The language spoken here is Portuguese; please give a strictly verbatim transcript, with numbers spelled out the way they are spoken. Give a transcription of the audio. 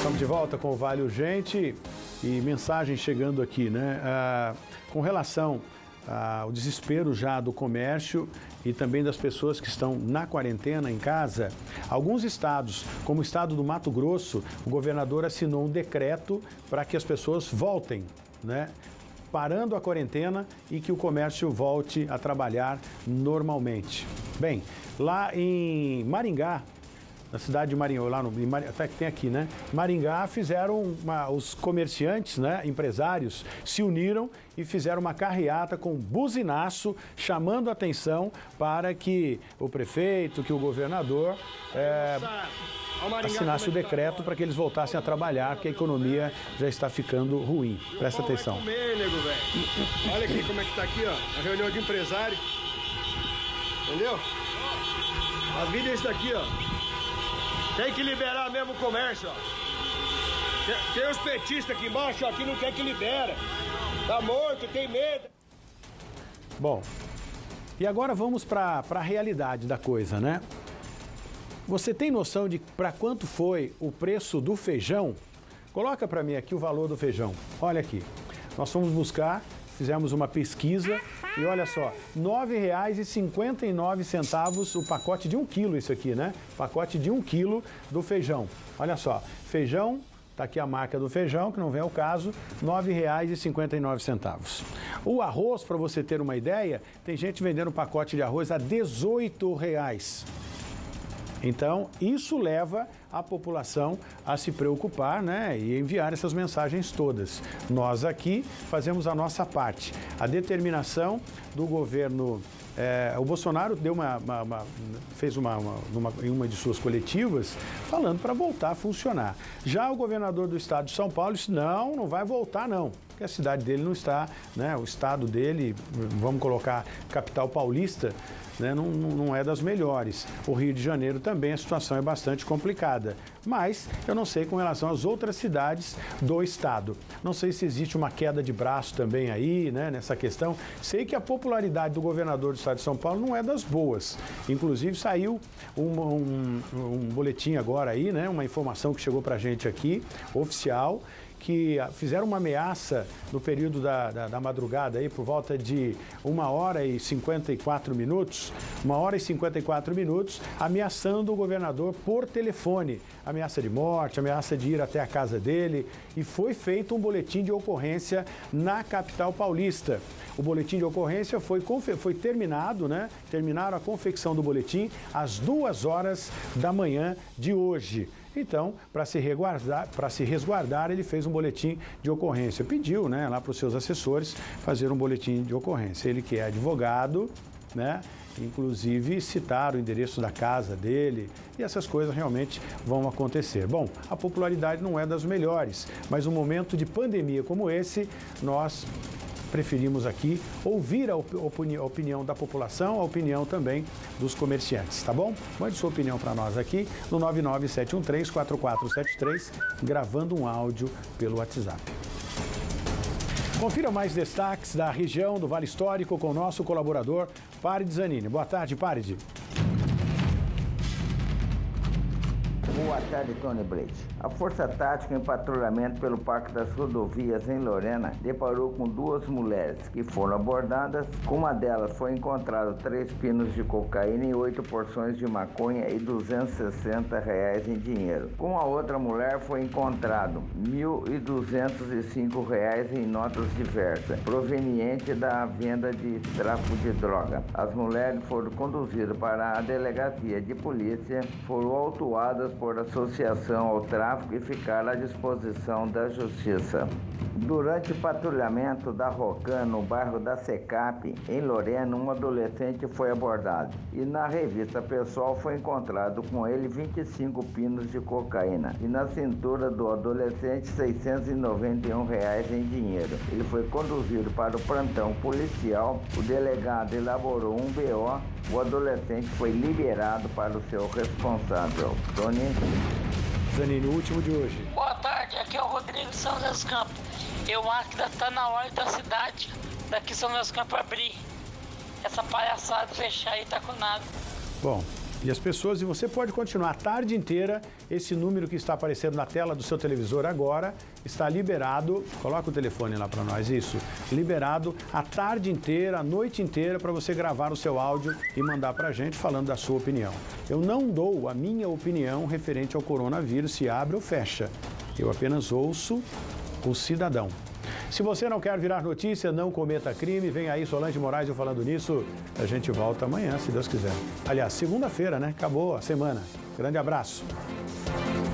Estamos de volta com o Vale Urgente e mensagem chegando aqui, né? Ah, com relação ao desespero já do comércio e também das pessoas que estão na quarentena em casa, alguns estados, como o estado do Mato Grosso, o governador assinou um decreto para que as pessoas voltem, né? Parando a quarentena e que o comércio volte a trabalhar normalmente. Bem, lá em Maringá, na cidade de Maringá, lá no, até que tem aqui, né? Maringá, fizeram uma, os comerciantes, né, empresários, se uniram e fizeram uma carreata com buzinaço, chamando a atenção para que o prefeito, que o governador é, assinasse o decreto para que eles voltassem a trabalhar, que a economia já está ficando ruim. Presta atenção. Comer, nego, velho. Olha aqui como é que tá aqui, ó, a reunião de empresários. Entendeu? A vida é isso daqui, ó. Tem que liberar mesmo o comércio, ó. Tem, tem os petistas aqui embaixo, ó, que não quer que libera. Tá morto, tem medo. Bom, e agora vamos para a realidade da coisa, né? Você tem noção de para quanto foi o preço do feijão? Coloca para mim aqui o valor do feijão. Olha aqui, nós fomos buscar, fizemos uma pesquisa e olha só, nove reais e cinquenta e nove centavos o pacote de um quilo, isso aqui, né? Pacote de um quilo do feijão. Olha só, feijão, tá aqui a marca do feijão, que não vem ao caso, nove reais e cinquenta e nove centavos. O arroz, para você ter uma ideia, tem gente vendendo pacote de arroz a dezoito reais. Então, isso leva a população a se preocupar, né, e enviar essas mensagens todas. Nós aqui fazemos a nossa parte. A determinação do governo, é, o Bolsonaro deu uma, uma, uma, fez uma, uma, uma, em uma de suas coletivas falando para voltar a funcionar. Já o governador do estado de São Paulo disse, não, não vai voltar não. Porque a cidade dele não está, né, o estado dele, vamos colocar capital paulista, né, não, não é das melhores. O Rio de Janeiro também a situação é bastante complicada. Mas eu não sei com relação às outras cidades do estado. Não sei se existe uma queda de braço também aí, né, nessa questão. Sei que a popularidade do governador do estado de São Paulo não é das boas. Inclusive saiu um, um, um boletim agora aí, né, uma informação que chegou pra gente aqui, oficial, que fizeram uma ameaça no período da, da, da madrugada, aí, por volta de uma hora e cinquenta e quatro minutos, uma hora e cinquenta e quatro minutos, ameaçando o governador por telefone. Ameaça de morte, ameaça de ir até a casa dele, e foi feito um boletim de ocorrência na capital paulista. O boletim de ocorrência foi, foi terminado, né? Terminaram a confecção do boletim às duas horas da manhã de hoje. Então, para se resguardar, para se resguardar, ele fez um boletim de ocorrência. Pediu, né, lá para os seus assessores fazer um boletim de ocorrência. Ele que é advogado, né? Inclusive citar o endereço da casa dele, e essas coisas realmente vão acontecer. Bom, a popularidade não é das melhores, mas um momento de pandemia como esse, nós preferimos aqui ouvir a opini- a opinião da população, a opinião também dos comerciantes, tá bom? Mande sua opinião para nós aqui no nove nove sete um três, quatro quatro sete três, gravando um áudio pelo WhatsApp. Confira mais destaques da região do Vale Histórico com o nosso colaborador Paride Zanini. Boa tarde, Paride. Boa tarde, Tony Blade. A Força Tática em patrulhamento pelo Parque das Rodovias em Lorena deparou com duas mulheres que foram abordadas. Com uma delas foi encontrado três pinos de cocaína e oito porções de maconha e duzentos e sessenta reais em dinheiro. Com a outra mulher foi encontrado mil e duzentos e cinco reais em notas diversas, proveniente da venda de tráfico de droga. As mulheres foram conduzidas para a delegacia de polícia, foram autuadas por associação ao tráfico e ficar à disposição da Justiça. Durante o patrulhamento da Rocan, no bairro da Secap, em Lorena, um adolescente foi abordado e na revista pessoal foi encontrado com ele vinte e cinco pinos de cocaína e na cintura do adolescente seiscentos e noventa e um reais em dinheiro. Ele foi conduzido para o plantão policial, o delegado elaborou um B O, o adolescente foi liberado para o seu responsável. Tony? Zanini, o último de hoje. Boa tarde, aqui é o Rodrigo de São José dos Campos. Eu acho que está na hora da cidade daqui São José dos Campos abrir essa palhaçada, fechar e tá com nada. Bom, E as pessoas, e você pode continuar a tarde inteira, esse número que está aparecendo na tela do seu televisor agora, está liberado, coloca o telefone lá para nós, isso, liberado a tarde inteira, a noite inteira, para você gravar o seu áudio e mandar para a gente falando da sua opinião. Eu não dou a minha opinião referente ao coronavírus, se abre ou fecha. Eu apenas ouço o cidadão. Se você não quer virar notícia, não cometa crime. Vem aí Solange Moraes eu falando nisso. A gente volta amanhã, se Deus quiser. Aliás, segunda-feira, né? Acabou a semana. Grande abraço.